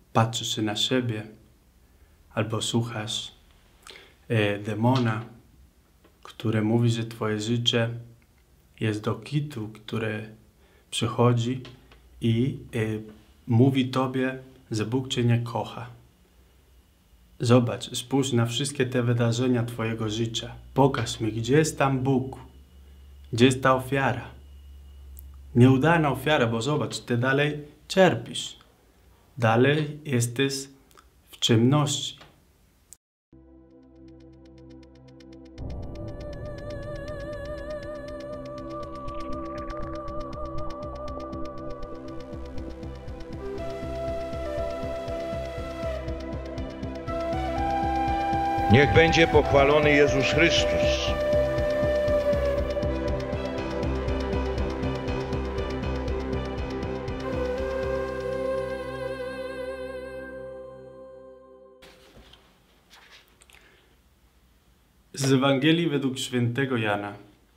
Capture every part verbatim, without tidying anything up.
patrzysz na siebie, albo słuchasz e, demona, który mówi, że twoje życie jest do kitu, które przychodzi i e, mówi tobie, że Bóg cię nie kocha. Zobacz, spójrz na wszystkie te wydarzenia twojego życia. Pokaż mi, gdzie jest tam Bóg, gdzie jest ta ofiara. Nieudana ofiara, bo zobacz, ty dalej cierpisz. Dalej jesteś w ciemności. Niech będzie pochwalony Jezus Chrystus. Z Ewangelii według świętego Jana.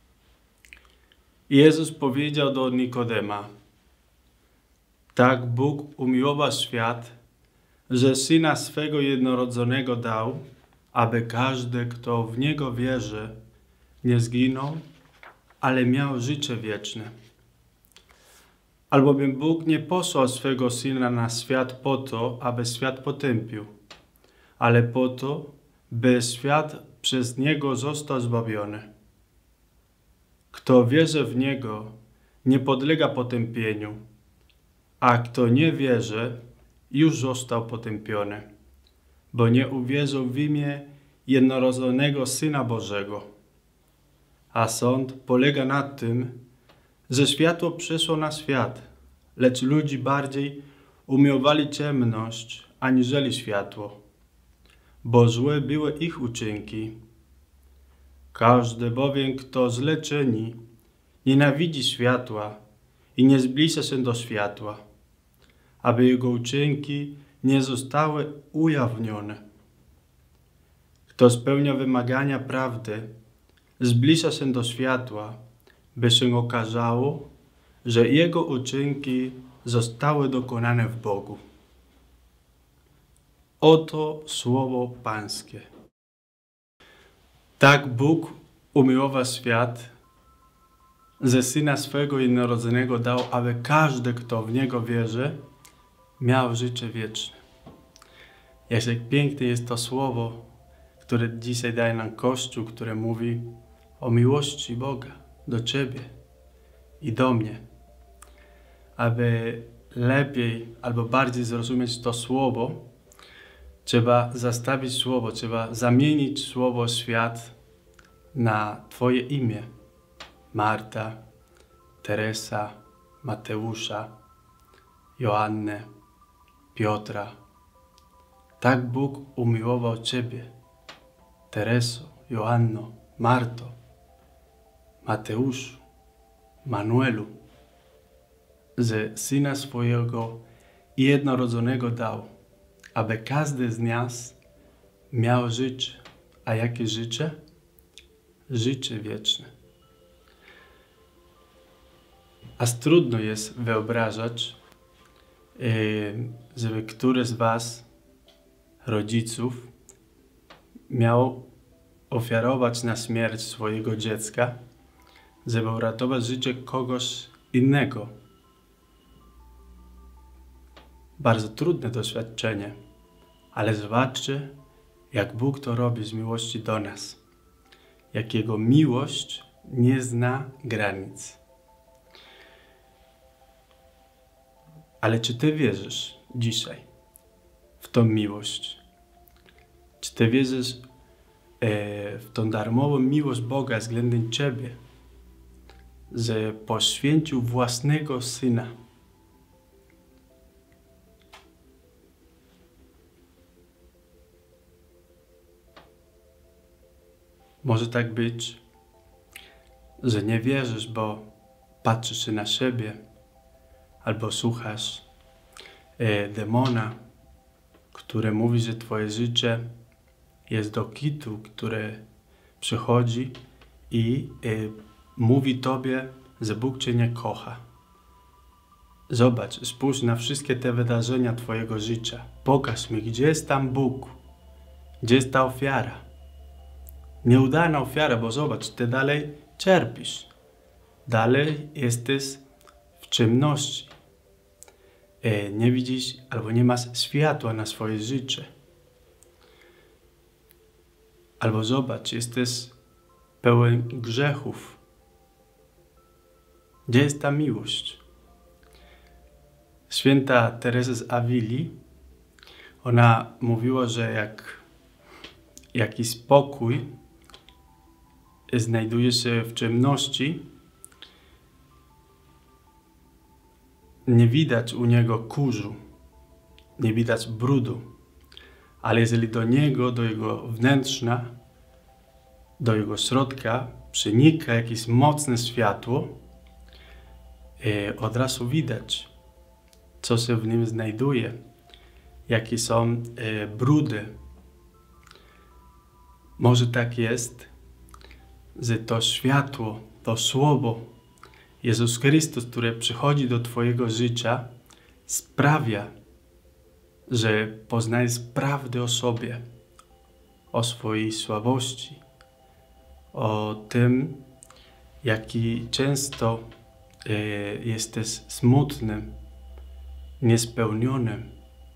Jezus powiedział do Nikodema: tak Bóg umiłował świat, że Syna swego jednorodzonego dał, aby każdy, kto w Niego wierzy, nie zginął, ale miał życie wieczne. Albowiem Bóg nie posłał swego Syna na świat po to, aby świat potępił, ale po to, by świat przez Niego został zbawiony. Kto wierzy w Niego, nie podlega potępieniu, a kto nie wierzy, już został potępiony, bo nie uwierzył w imię jednorodzonego Syna Bożego. A sąd polega na tym, że światło przyszło na świat, lecz ludzie bardziej umiłowali ciemność aniżeli światło, bo złe były ich uczynki. Każdy bowiem, kto źle czyni, nienawidzi światła i nie zbliża się do światła, aby jego uczynki nie zostały ujawnione. Kto spełnia wymagania prawdy, zbliża się do światła, by się okazało, że jego uczynki zostały dokonane w Bogu. Oto słowo Pańskie. Tak Bóg umiłował świat, że Syna swego jednorodzonego dał, aby każdy, kto w Niego wierzy, miał życie wieczne. Jak piękne jest to słowo, które dzisiaj daje nam Kościół, które mówi o miłości Boga do Ciebie i do mnie. Aby lepiej albo bardziej zrozumieć to słowo, trzeba zastawić słowo, trzeba zamienić słowo świat na Twoje imię. Marta, Teresa, Mateusza, Joannę, Piotra. Tak Bóg umiłował Ciebie, Tereso, Joanno, Marto, Mateuszu, Manuelu, że Syna swojego jednorodzonego dał, aby każdy z nas miał życie. A jakie życie? Życie wieczne. Aż trudno jest wyobrażać, żeby któryś z was, rodziców, miał ofiarować na śmierć swojego dziecka, żeby uratować życie kogoś innego. Bardzo trudne doświadczenie, ale zobaczcie, jak Bóg to robi z miłości do nas. Jak Jego miłość nie zna granic. Ale czy Ty wierzysz dzisiaj w tą miłość? Czy Ty wierzysz e, w tą darmową miłość Boga względem Ciebie, że poświęcił własnego Syna? Może tak być, że nie wierzysz, bo patrzysz się na siebie, albo słuchasz e, demona, który mówi, że Twoje życie jest do kitu, który przychodzi i e, mówi Tobie, że Bóg Cię nie kocha. Zobacz, spójrz na wszystkie te wydarzenia twojego życia. Pokaż mi, gdzie jest tam Bóg. Gdzie jest ta ofiara. Nieudana ofiara, bo zobacz, ty dalej cierpisz. Dalej jesteś w ciemności. E, nie widzisz albo nie masz światła na swoje życie. Albo zobacz, jesteś pełen grzechów. Gdzie jest ta miłość? Święta Teresa z Awili, ona mówiła, że jak jakiś spokój znajduje się w ciemności, nie widać u niego kurzu, nie widać brudu, ale jeżeli do niego, do jego wnętrza, do jego środka przenika jakieś mocne światło, e, od razu widać, co się w nim znajduje, jakie są e, brudy. Może tak jest, że to światło, to słowo Jezus Chrystus, które przychodzi do twojego życia, sprawia, że poznajesz prawdę o sobie, o swojej słabości, o tym, jaki często e, jesteś smutnym, niespełnionym.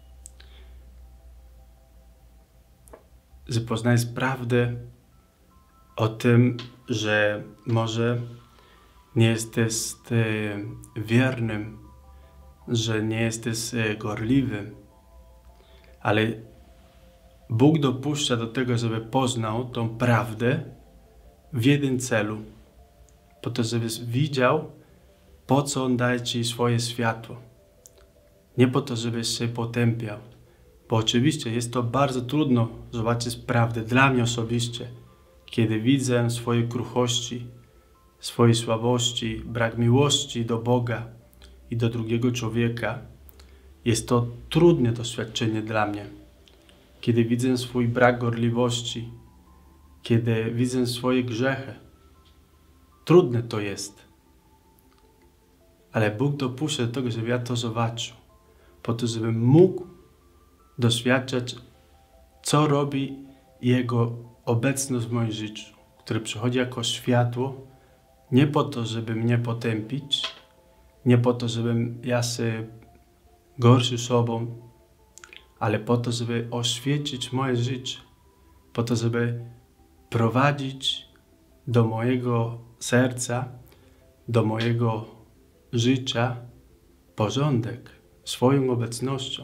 Że poznajesz prawdę o tym, że może nie jesteś e, wiernym, że nie jesteś e, gorliwym, ale Bóg dopuszcza do tego, żeby poznał tą prawdę w jednym celu, po to, żebyś widział, po co On daje ci swoje światło. Nie po to, żebyś się potępiał, bo oczywiście jest to bardzo trudno zobaczyć prawdę dla mnie osobiście, kiedy widzę swoje kruchości, swojej słabości, brak miłości do Boga i do drugiego człowieka. Jest to trudne doświadczenie dla mnie. Kiedy widzę swój brak gorliwości, kiedy widzę swoje grzechy. Trudne to jest. Ale Bóg dopuszcza do tego, żeby ja to zobaczył. Po to, żebym mógł doświadczać, co robi Jego obecność w moim życiu, które przychodzi jako światło, nie po to, żeby mnie potępić, nie po to, żebym ja się gorszył sobą, ale po to, żeby oświecić moje życie, po to, żeby prowadzić do mojego serca, do mojego życia porządek swoją obecnością.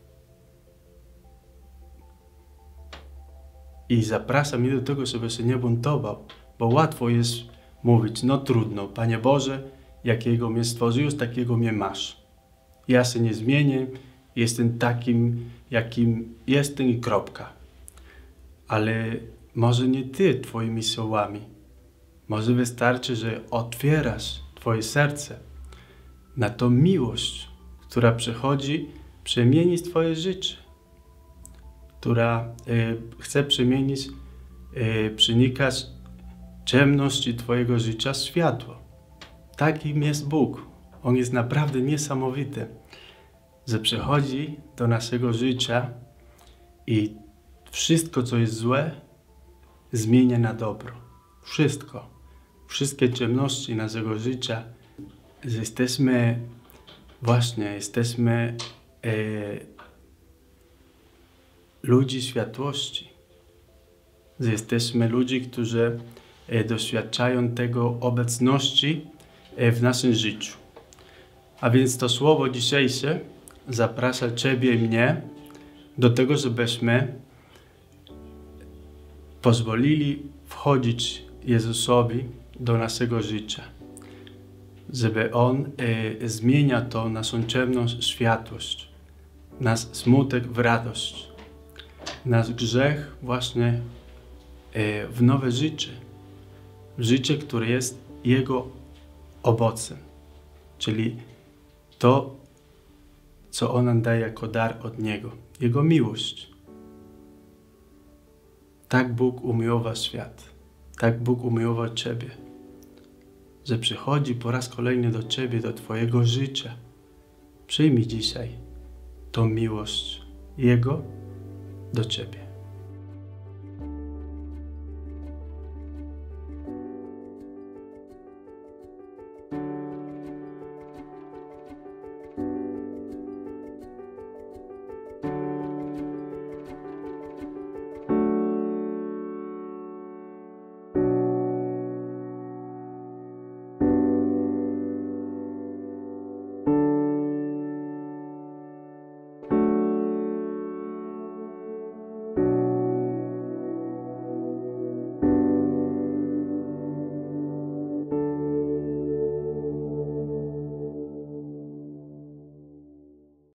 I zapraszam mnie do tego, żeby się nie buntował, bo łatwo jest mówić, no trudno, Panie Boże, jakiego mnie stworzyłeś, takiego mnie masz. Ja się nie zmienię, jestem takim, jakim jestem i kropka. Ale może nie Ty Twoimi słowami. Może wystarczy, że otwierasz Twoje serce na tą miłość, która przychodzi przemienić Twoje życie, która y, chce przemienić, y, przenikać ciemności Twojego życia w światło. Takim jest Bóg. On jest naprawdę niesamowity, że przychodzi do naszego życia i wszystko, co jest złe, zmienia na dobro. Wszystko. Wszystkie ciemności naszego życia, że jesteśmy, właśnie, jesteśmy e, ludzi światłości. Że jesteśmy ludzi, którzy e, doświadczają tego obecności e, w naszym życiu. A więc to słowo dzisiejsze zaprasza Ciebie i mnie do tego, żebyśmy pozwolili wchodzić Jezusowi do naszego życia. Żeby On e, zmienia to naszą ciemność w światłość, nasz smutek w radość, nasz grzech właśnie e, w nowe życie. Życie, które jest Jego owocem, czyli to, co On nam daje jako dar od Niego. Jego miłość. Tak Bóg umiłował świat. Tak Bóg umiłował Ciebie. Że przychodzi po raz kolejny do Ciebie, do Twojego życia. Przyjmij dzisiaj tą miłość Jego do Ciebie.